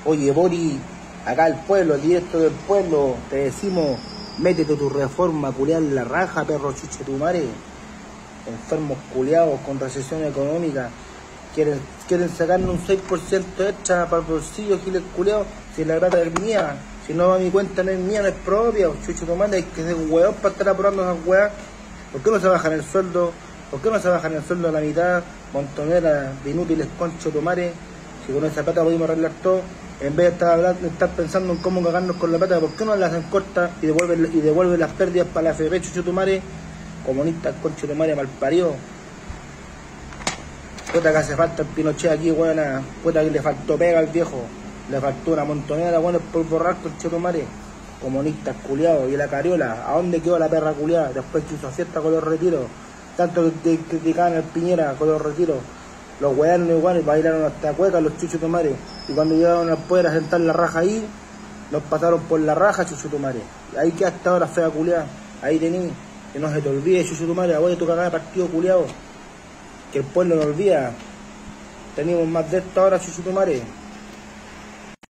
Oye, Bori, acá el pueblo, directo del pueblo, te decimos, métete tu reforma culiada en la raja, perro chuche tu madre. Enfermos culiados con recesión económica, quieren sacarnos un 6% extra para el bolsillo, giles culiados, si la plata es mía, si no va a mi cuenta no es mía, no es propia, chuche tu madre, hay que ser un hueón para estar apurando esas weas. ¿Por qué no se bajan el sueldo? ¿Por qué no se bajan el sueldo a la mitad? Montonera de inútiles concho tu madre, si con esa plata podemos arreglar todo. En vez de estar pensando en cómo cagarnos con la plata, ¿por qué no la hacen corta y devuelven las pérdidas para la FP, chuchetumare? Comunistas, conchetumare, malparido. Puta que hace falta el Pinochet aquí, buena. Puta que le faltó pega al viejo. Le faltó una montonera, bueno, por borrar, conchetumare. Comunistas culiados. Y la Cariola, ¿a dónde quedó la perra culiada? Después que hizo fiesta con los retiros. Tanto que criticaban al Piñera con los retiros. Los weones iguales bailaron hasta cuecas los chuchetumares. Y cuando llegaron al poder a sentar la raja ahí, nos pasaron por la raja, chuchetumares. Y ahí queda hasta ahora fea culiada. Ahí tení. Que no se te olvide, chuchetumares, voy a tu cagada de partido culiado. Que el pueblo no olvida. Tenemos más de esto ahora, chuchetumares.